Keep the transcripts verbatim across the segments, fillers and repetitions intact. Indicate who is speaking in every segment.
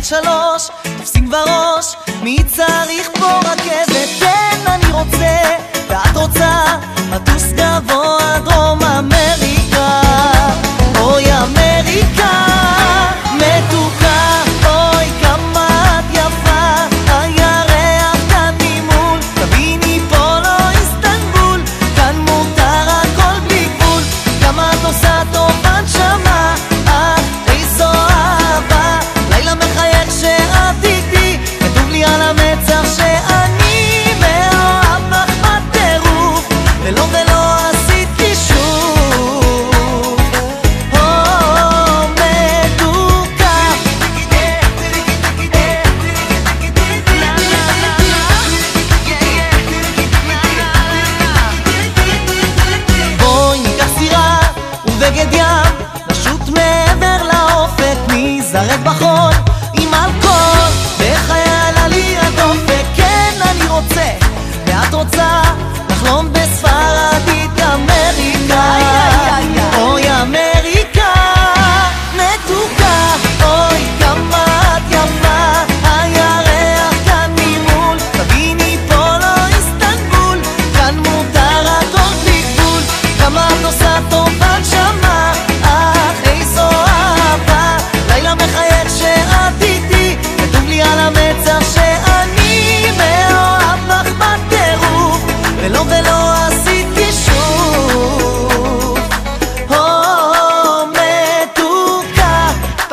Speaker 1: שלוש, תופסים כבר ראש, מי צריך פה רכבת? כן, אני רוצה, ואת רוצה, לטוס גבוה דרום אמריקה. אוי אמריקה מתוקה, אוי כמה את יפה, הירח כאן ממול, תביני פה לא איסטנבול, כאן מותר הכל בלי גבול, כמה את עושה טוב הנשמה, אך איזו אהבה, לילה מחייך שאת איתי, כתוב לי על המצח שאני מאוהב בך בטירוף, ולא ולא עשית קישור. בגד ים, לשוט מעבר לאופק, נזרק בחול עם אלכוהול, בחייל עלי הדופק. כן, אני רוצה, ואת רוצה, לחלום בספרדית אמריקה. אוי אמריקה מתוקה, אוי כמה את יפה, הירח כאן ממול, תביני פה לא איסטנבול, כאן מותר הכל בלי גבול, כמה את עושה טוב הנשמה, אך איזו אהבה, לילה מחייך שאת איתי, כתוב לי על המצח שאני מאוהב בך בטירוף, ולא ולא עשית קישור. הו מתוקה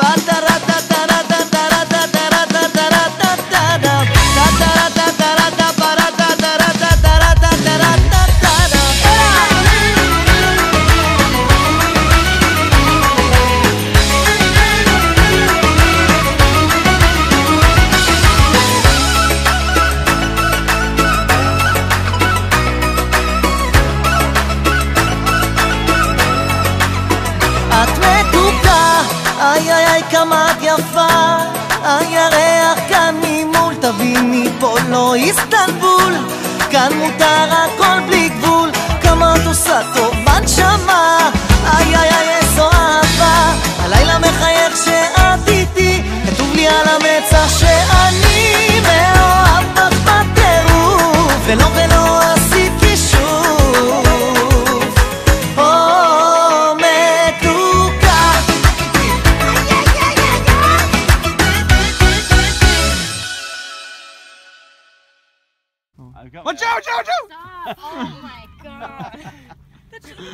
Speaker 1: את מתוקה, איי איי איי כמה את יפה, הירח כאן ממול, תביני פה לא איסטנבול, כאן מותר הכל בלי גבול, כמה את עושה טוב הנשמה, איי איי איי איזו אהבה, הלילה מחייך שאת איתי, כתוב לי על המצח שאני מאוהב בך בטירוף, ולא ולא עשית קישור.
Speaker 2: Watch out, watch out, watch out!
Speaker 3: Stop! Oh my god.